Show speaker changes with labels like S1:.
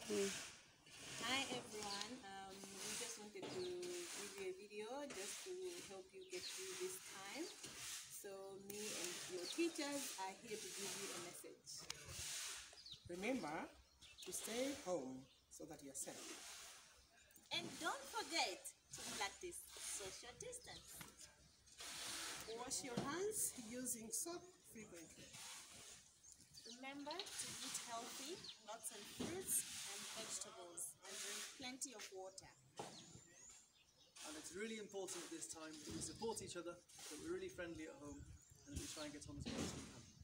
S1: Hi everyone, we just wanted to give you a video just to help you get through this time. So me and your teachers are here to give you a message.
S2: Remember to stay home so that you're safe.
S1: And don't forget to practice social distance.
S2: Wash your hands using soap frequently.
S1: Remember to eat healthy, lots of fruits and vegetables, and drink plenty of water.
S3: And it's really important at this time that we support each other, that we're really friendly at home, and that we try and get on as well as we can.